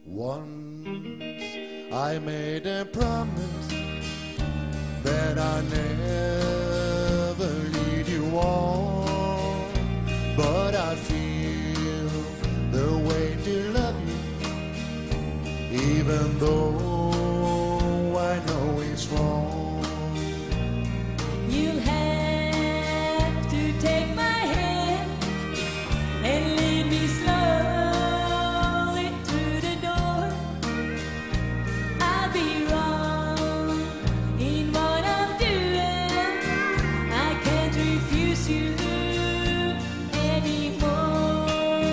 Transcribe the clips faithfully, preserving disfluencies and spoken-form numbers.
Once I made a promise that I never lead you on, but I feel the way to love you, even though I know it's wrong. You'll have to take my hand and lead me slowly through the door. I'll be wrong in what I'm doing. I can't refuse you anymore.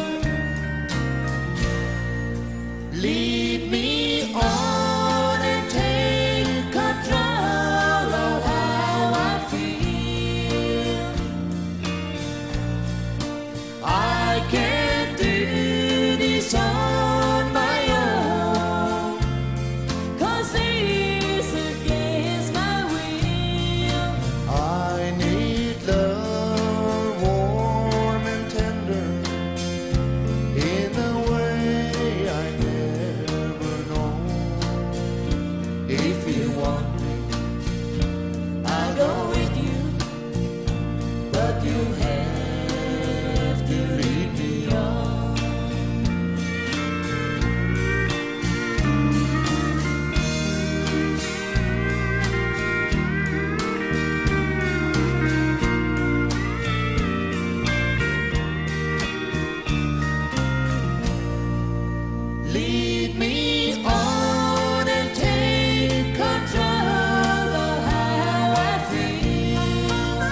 Lead me on and take control of how I feel. I can't do this on my own, 'Cause it's against my will. I need love warm and tender in a way I never know. If you want me, I'll go with you, but you have to lead me on. lead me on and take control of how I feel.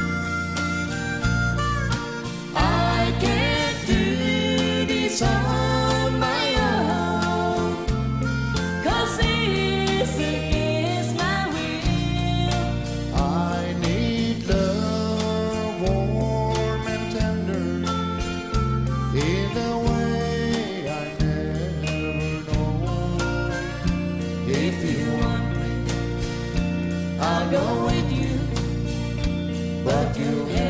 I can't do this on my own, 'Cause it's against my will. I need love warm and tender in a way I never know. If you want me, I'll go with you, but you have